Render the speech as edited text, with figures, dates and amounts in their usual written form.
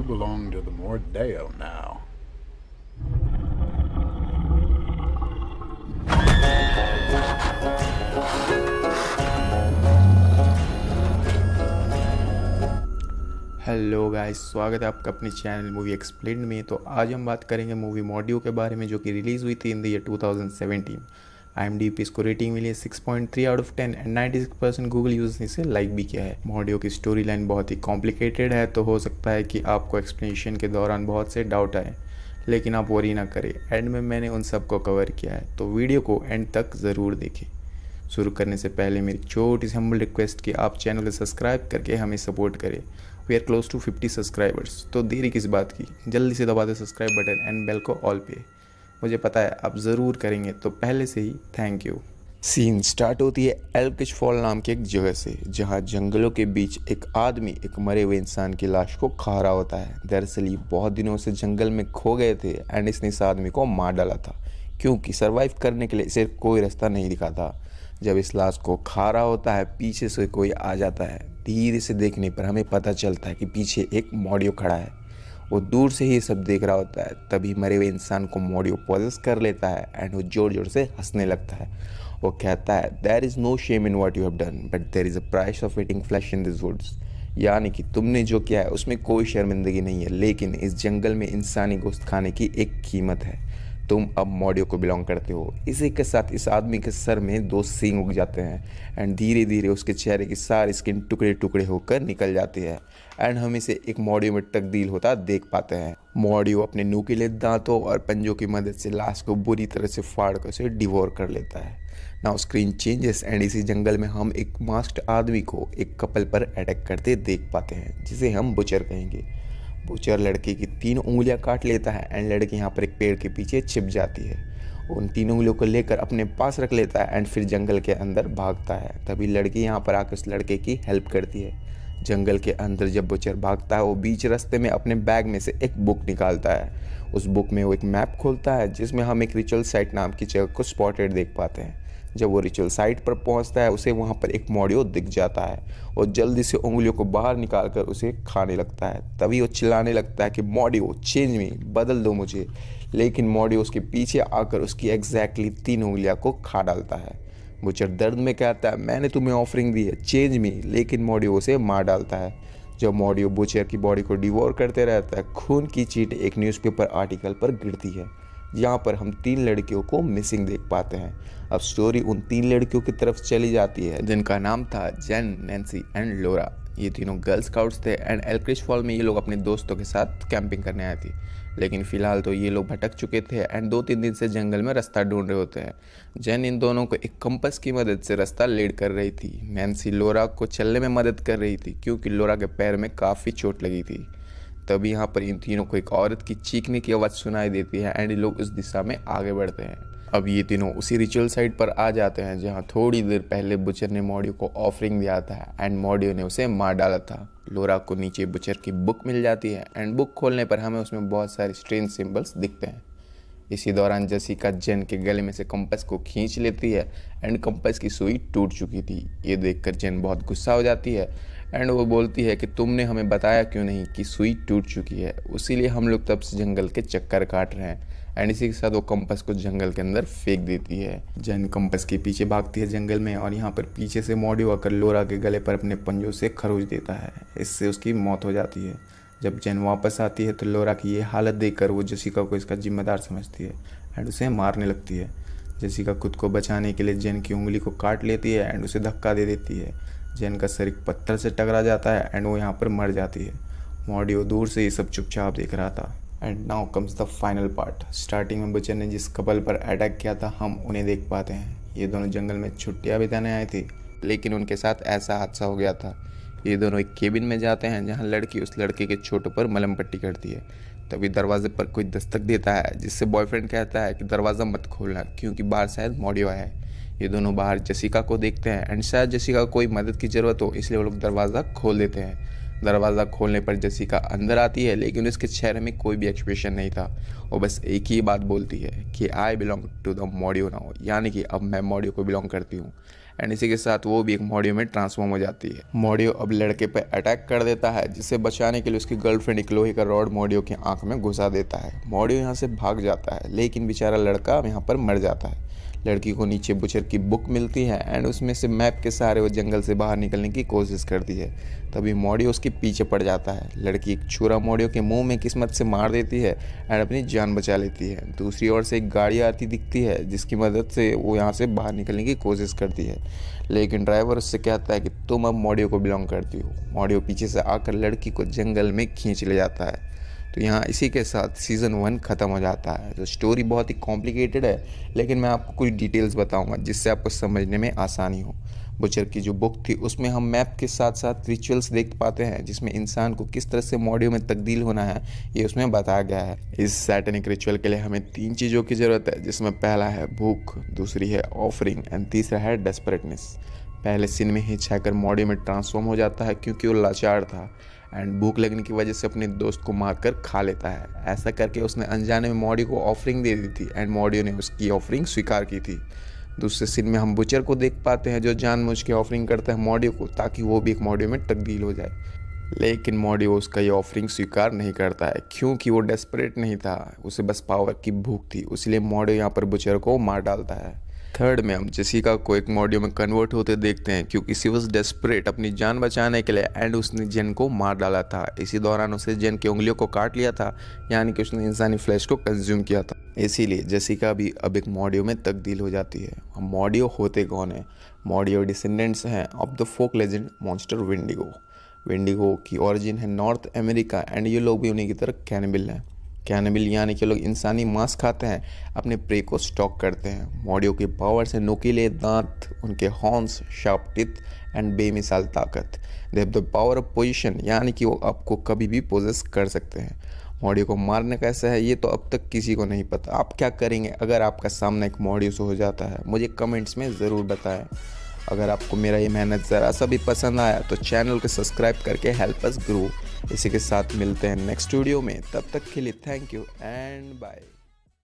belong to the Mordeo now. Hello guys, स्वागत है आपका अपने चैनल मूवी एक्सप्लेन्ड में। तो आज हम बात करेंगे मूवी मॉडियो के बारे में, जो कि रिलीज़ हुई थी इन द ईयर 2017। IMDb इसको रेटिंग मिली है 6.3 out of 10 and 96% Google users ने इसे लाइक भी किया है। मॉडियो की स्टोरी लाइन बहुत ही कॉम्प्लिकेटेड है, तो हो सकता है कि आपको एक्सप्लेनेशन के दौरान बहुत से डाउट आए, लेकिन आप वरी ना करें, एंड में मैंने उन सबको कवर किया है, तो वीडियो को एंड तक ज़रूर देखें। शुरू करने से पहले मेरी छोटी सी हम्बल रिक्वेस्ट कि आप चैनल को सब्सक्राइब करके हमें सपोर्ट करें। We are close to 50 subscribers, तो देरी किस बात की, जल्दी से दबा दे सब्सक्राइब बटन एंड बेल को ऑल पे। मुझे पता है आप ज़रूर करेंगे, तो पहले से ही थैंक यू। सीन स्टार्ट होती है एल्किश फॉल नाम की एक जगह से, जहाँ जंगलों के बीच एक आदमी एक मरे हुए इंसान की लाश को खा रहा होता है। दरअसल ये बहुत दिनों से जंगल में खो गए थे एंड इसने इस आदमी को मार डाला था, क्योंकि सर्वाइव करने के लिए इसे कोई रास्ता नहीं दिखा था। जब इस लाश को खा रहा होता है, पीछे से कोई आ जाता है। धीरे से देखने पर हमें पता चलता है कि पीछे एक मॉडियो खड़ा है। वो दूर से ही सब देख रहा होता है। तभी मरे हुए इंसान को मॉडियो पॉजेस कर लेता है एंड वो जोर जोर से हंसने लगता है। वो कहता है, there is no shame in what you have done, but there is a price of eating flesh in this woods. यानी कि तुमने जो किया है उसमें कोई शर्मिंदगी नहीं है, लेकिन इस जंगल में इंसानी गोश्त खाने की एक कीमत है। तुम अब मॉडियो को बिलोंग करते हो। इसी के साथ इस आदमी के सर में 2 सींग उग जाते हैं एंड धीरे धीरे उसके चेहरे की सारी स्किन टुकड़े टुकड़े होकर निकल जाती है एंड हम इसे एक मॉडियो में तब्दील होता देख पाते हैं। मॉडियो अपने नुकीले दांतों और पंजों की मदद से लाश को बुरी तरह से फाड़ कर उसे डिवोर कर लेता है। नाउ स्क्रीन चेंजेस एंड इसी जंगल में हम एक मास्क्ड आदमी को एक कपल पर अटैक करते देख पाते हैं, जिसे हम बुचर कहेंगे। बुचर लड़के की 3 उंगलियां काट लेता है एंड लड़की यहाँ पर एक पेड़ के पीछे छिप जाती है। उन 3 उंगलियों को लेकर अपने पास रख लेता है एंड फिर जंगल के अंदर भागता है। तभी लड़की यहाँ पर आकर उस लड़के की हेल्प करती है। जंगल के अंदर जब बुचर भागता है, वो बीच रास्ते में अपने बैग में से एक बुक निकालता है। उस बुक में वो एक मैप खोलता है, जिसमें हम एक रिचुअल साइट नाम की जगह को स्पॉटेड देख पाते हैं। जब वो रिचुअल साइट पर पहुंचता है, उसे वहां पर एक मॉडियो दिख जाता है और जल्दी से उंगलियों को बाहर निकालकर उसे खाने लगता है। तभी वो चिल्लाने लगता है कि मॉडियो चेंज मी, बदल दो मुझे। लेकिन मॉडियो उसके पीछे आकर उसकी एग्जैक्टली 3 उंगलियां को खा डालता है। बुचर दर्द में कहता है, मैंने तुम्हें ऑफरिंग दी है, चेंज मी, लेकिन मॉडियो उसे मार डालता है। जब मॉडियो बुचर की बॉडी को डिवोर करते रहता है, खून की चींटें एक न्यूज़पेपर आर्टिकल पर गिरती है। यहाँ पर हम 3 लड़कियों को मिसिंग देख पाते हैं। अब स्टोरी उन 3 लड़कियों की तरफ चली जाती है, जिनका नाम था जेन, नैन्सी एंड लोरा। ये तीनों गर्ल स्काउट्स थे एंड एल्किश फॉल में ये लोग अपने दोस्तों के साथ कैंपिंग करने आए थे। लेकिन फिलहाल तो ये लोग भटक चुके थे एंड 2-3 दिन से जंगल में रास्ता ढूंढ रहे होते हैं। जेन इन दोनों को एक कंपास की मदद से रास्ता लीड कर रही थी। नैन्सी लोरा को चलने में मदद कर रही थी, क्योंकि लोरा के पैर में काफ़ी चोट लगी थी। तभी यहाँ पर इन तीनों को एक औरत की चीखने की आवाज़ सुनाई देती है एंड ये लोग उस दिशा में आगे बढ़ते हैं। अब ये तीनों उसी रिचुअल साइट पर आ जाते हैं, जहाँ थोड़ी देर पहले बुचर ने मॉडियो को ऑफरिंग दिया था एंड मॉडियो ने उसे मार डाला था। लोरा को नीचे बुचर की बुक मिल जाती है एंड बुक खोलने पर हमें उसमें बहुत सारे स्ट्रेंज सिंबल्स दिखते हैं। इसी दौरान जेसिका जेन के गले में से कंपास को खींच लेती है एंड कंपास की सुई टूट चुकी थी। ये देखकर जेन बहुत गुस्सा हो जाती है एंड वो बोलती है कि तुमने हमें बताया क्यों नहीं कि सुई टूट चुकी है, उसीलिए हम लोग तब से जंगल के चक्कर काट रहे हैं। एंड इसी के साथ वो कंपास को जंगल के अंदर फेंक देती है। जेन कंपास के पीछे भागती है जंगल में और यहाँ पर पीछे से मॉडियो आकर लोरा के गले पर अपने पंजों से खरोच देता है। इससे उसकी मौत हो जाती है। जब जेन वापस आती है तो लोरा की ये हालत देखकर वो जेसिका को इसका जिम्मेदार समझती है एंड उसे मारने लगती है। जेसिका खुद को बचाने के लिए जेन की उंगली को काट लेती है एंड उसे धक्का दे देती है। जेन का सर एक पत्थर से टकरा जाता है एंड वो यहाँ पर मर जाती है। मॉडियो दूर से ये सब चुपचाप देख रहा था। And now comes the final part. Starting में बुचर ने जिस कपल पर अटैक किया था, हम उन्हें देख पाते हैं। ये दोनों जंगल में छुट्टियाँ बिताने आए थे, लेकिन उनके साथ ऐसा हादसा हो गया था। ये दोनों एक केबिन में जाते हैं, जहाँ लड़की उस लड़के के चोटों पर मलहम पट्टी करती है। तभी दरवाजे पर कोई दस्तक देता है, जिससे बॉयफ्रेंड कहता है कि दरवाज़ा मत खोलना, क्योंकि बाहर शायद मॉडियो है। ये दोनों बाहर जेसिका को देखते हैं एंड शायद जेसिका को कोई मदद की ज़रूरत हो, इसलिए वो लोग दरवाज़ा खोल देते हैं। दरवाज़ा खोलने पर जेसिका अंदर आती है, लेकिन उसके चेहरे में कोई भी एक्सप्रेशन नहीं था। वो बस एक ही बात बोलती है कि I belong to the Mordeo now, यानी कि अब मैं मॉडियो को बिलोंग करती हूँ। एंड इसी के साथ वो भी एक मॉडियो में ट्रांसफॉर्म हो जाती है। मॉडियो अब लड़के पर अटैक कर देता है, जिसे बचाने के लिए उसकी गर्लफ्रेंड एक लोहे का रॉड मॉडियो की आंख में घुसा देता है। मॉडियो यहाँ से भाग जाता है, लेकिन बेचारा लड़का यहाँ पर मर जाता है। लड़की को नीचे बुचर की बुक मिलती है एंड उसमें से मैप के सहारे वो जंगल से बाहर निकलने की कोशिश करती है। तभी मॉडियो उसके पीछे पड़ जाता है। लड़की एक छुरा मॉडियो के मुंह में किस्मत से मार देती है एंड अपनी जान बचा लेती है। दूसरी ओर से एक गाड़ी आती दिखती है, जिसकी मदद से वो यहाँ से बाहर निकलने की कोशिश करती है, लेकिन ड्राइवर उससे कहता है कि तुम अब मॉडियो को बिलोंग करती हो। मॉडियो पीछे से आकर लड़की को जंगल में खींच ले जाता है। तो यहाँ इसी के साथ सीज़न 1 ख़त्म हो जाता है। तो स्टोरी बहुत ही कॉम्प्लिकेटेड है, लेकिन मैं आपको कुछ डिटेल्स बताऊंगा जिससे आपको समझने में आसानी हो। बुचर की जो बुक थी उसमें हम मैप के साथ साथ रिचुअल्स देख पाते हैं, जिसमें इंसान को किस तरह से मॉडियो में तब्दील होना है ये उसमें बताया गया है। इस सैटेनिक रिचुअल के लिए हमें 3 चीज़ों की ज़रूरत है, जिसमें पहला है भूख, दूसरी है ऑफरिंग एंड तीसरा है डेस्परेटनेस। पहले सीन में हिचहैकर मॉडियो में ट्रांसफॉर्म हो जाता है क्योंकि वो लाचार था एंड भूख लगने की वजह से अपने दोस्त को मारकर खा लेता है। ऐसा करके उसने अनजाने में मॉडियो को ऑफरिंग दे दी थी एंड मॉडियो ने उसकी ऑफरिंग स्वीकार की थी। दूसरे सीन में हम बुचर को देख पाते हैं, जो जानबूझ के ऑफरिंग करता है मॉडियो को ताकि वो भी एक मॉडियो में तब्दील हो जाए, लेकिन मॉडियो उसका ये ऑफरिंग स्वीकार नहीं करता है क्योंकि वो डेस्परेट नहीं था, उसे बस पावर की भूख थी। इसलिए मॉडियो यहाँ पर बुचर को मार डालता है। थर्ड में हम जेसिका को एक मॉडियो में कन्वर्ट होते देखते हैं क्योंकि सी वॉज डेस्परेट अपनी जान बचाने के लिए एंड उसने जेन को मार डाला था। इसी दौरान उसने जेन की उंगलियों को काट लिया था, यानी कि उसने इंसानी फ्लैश को कंज्यूम किया था। इसीलिए जेसिका भी अब एक मॉडियो में तब्दील हो जाती है। हम मॉडियो होते कौन है? मॉडियो डिसेंडेंट्स हैं of the folk legend monster Wendigo. Wendigo की ओरिजिन है नॉर्थ अमेरिका एंड ये लोग भी उन्हीं की तरह कैनिबल हैं। कैनिबल यानी कि लोग इंसानी मांस खाते हैं, अपने प्रे को स्टॉक करते हैं। मॉडियो की पावर से नुकीले दांत, उनके हॉर्न्स, शार्प टिथ एंड बेमिसाल ताकत। They have the power of possession, यानी कि वो आपको कभी भी पोजेस कर सकते हैं। मॉडियो को मारना कैसा है ये तो अब तक किसी को नहीं पता। आप क्या करेंगे अगर आपका सामना एक मॉडियो से हो जाता है? मुझे कमेंट्स में ज़रूर बताएं। अगर आपको मेरा ये मेहनत ज़रा सा भी पसंद आया तो चैनल को सब्सक्राइब करके हेल्प अस ग्रो। इसी के साथ मिलते हैं नेक्स्ट वीडियो में, तब तक के लिए थैंक यू एंड बाय।